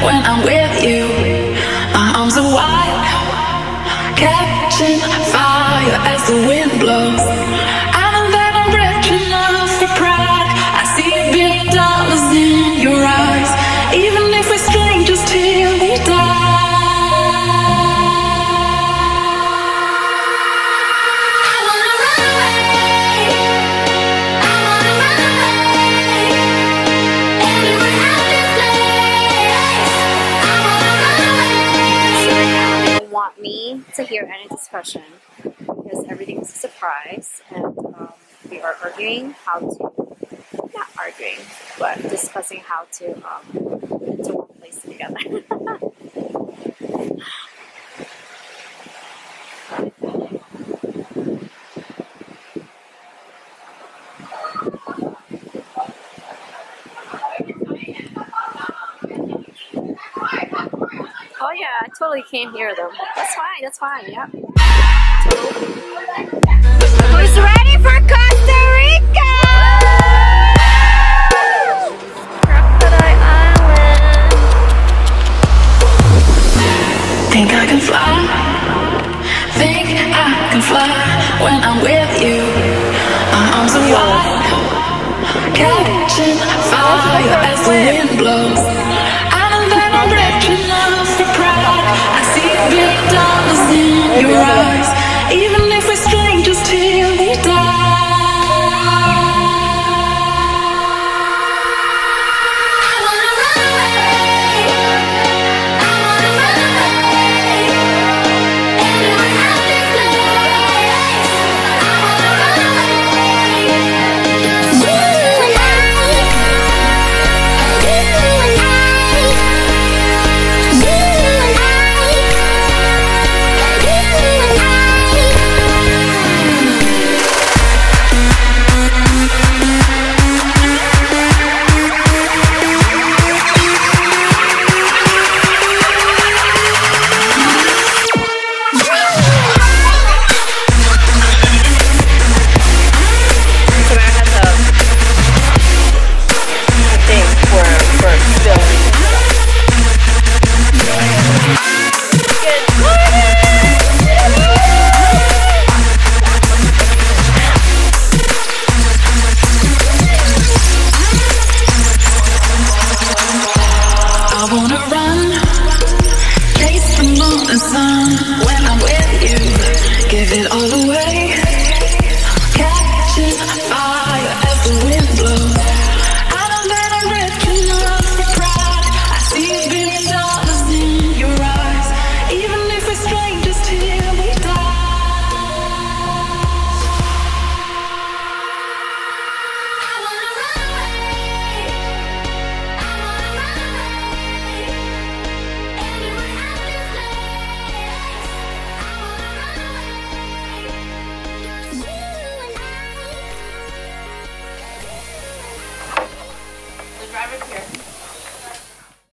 when I'm with you. My arms are wide, catching fire as the wind blows. I know that I'm rich enough for pride. I see $1 billion in your eyes, even if we're strangers till we die. Me to hear any discussion because everything is a surprise, and we are arguing how to, not arguing, but discussing how to get to one place together. Oh yeah, I totally can't hear them. That's fine, yep. Totally. Who's ready for Costa Rica? Crocodile Island. Think I can fly, think I can fly when I'm with you. My arms are wide, catching fire as the wind blows. I know that I'm rich enough for pride. I see $1 billion in your eyes.